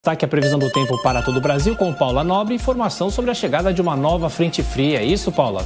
Destaque a previsão do tempo para todo o Brasil com Paula Nobre. Informação sobre a chegada de uma nova frente fria. É isso, Paula?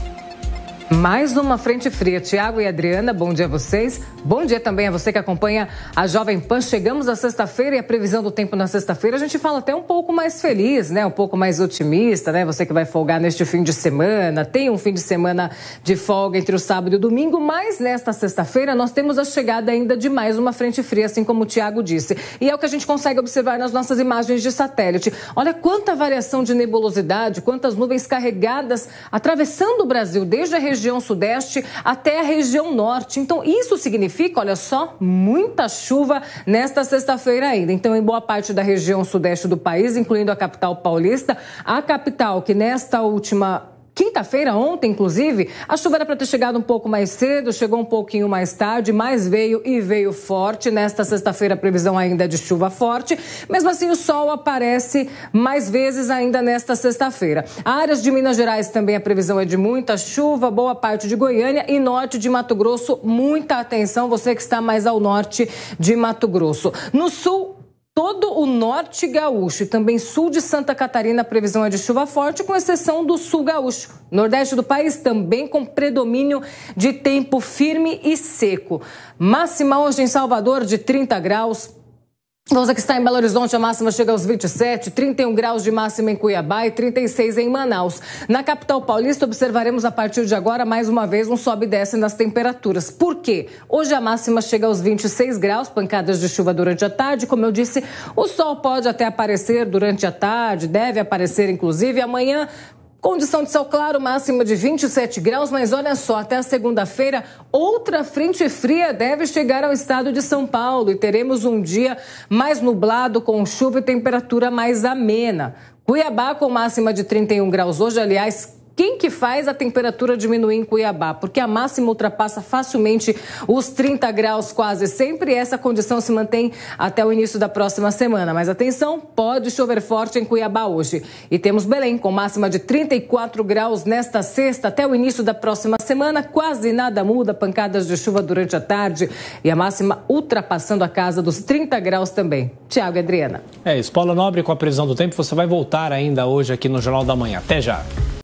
Mais uma frente fria. Tiago e Adriana, bom dia a vocês. Bom dia também a você que acompanha a Jovem Pan. Chegamos à sexta-feira e a previsão do tempo na sexta-feira a gente fala até um pouco mais feliz, né? Um pouco mais otimista, né? Você que vai folgar neste fim de semana, tem um fim de semana de folga entre o sábado e o domingo, mas nesta sexta-feira nós temos a chegada ainda de mais uma frente fria, assim como o Tiago disse. E é o que a gente consegue observar nas nossas imagens de satélite. Olha quanta variação de nebulosidade, quantas nuvens carregadas atravessando o Brasil, desde a região sudeste até a região norte. Então, isso significa, olha só, muita chuva nesta sexta-feira ainda. Então, em boa parte da região sudeste do país, incluindo a capital paulista, a capital que nesta última quinta-feira, ontem, inclusive, a chuva era para ter chegado um pouco mais cedo, chegou um pouquinho mais tarde, mas veio forte. Nesta sexta-feira, a previsão ainda é de chuva forte. Mesmo assim, o sol aparece mais vezes ainda nesta sexta-feira. Áreas de Minas Gerais também a previsão é de muita chuva, boa parte de Goiânia e norte de Mato Grosso. Muita atenção, você que está mais ao norte de Mato Grosso. No sul, todo o norte gaúcho e também sul de Santa Catarina, a previsão é de chuva forte, com exceção do sul gaúcho. Nordeste do país também com predomínio de tempo firme e seco. Máxima hoje em Salvador de 30 graus. Você que está em Belo Horizonte, a máxima chega aos 27, 31 graus de máxima em Cuiabá e 36 em Manaus. Na capital paulista, observaremos a partir de agora, mais uma vez, um sobe e desce nas temperaturas. Por quê? Hoje a máxima chega aos 26 graus, pancadas de chuva durante a tarde. Como eu disse, o sol pode até aparecer durante a tarde, deve aparecer inclusive amanhã. Condição de céu claro, máxima de 27 graus, mas olha só, até a segunda-feira, outra frente fria deve chegar ao estado de São Paulo e teremos um dia mais nublado, com chuva e temperatura mais amena. Cuiabá com máxima de 31 graus hoje, aliás, quem que faz a temperatura diminuir em Cuiabá? Porque a máxima ultrapassa facilmente os 30 graus quase sempre e essa condição se mantém até o início da próxima semana. Mas atenção, pode chover forte em Cuiabá hoje. E temos Belém com máxima de 34 graus nesta sexta até o início da próxima semana. Quase nada muda, pancadas de chuva durante a tarde e a máxima ultrapassando a casa dos 30 graus também. Tiago e Adriana. É isso, Paula Nobre com a previsão do tempo. Você vai voltar ainda hoje aqui no Jornal da Manhã. Até já.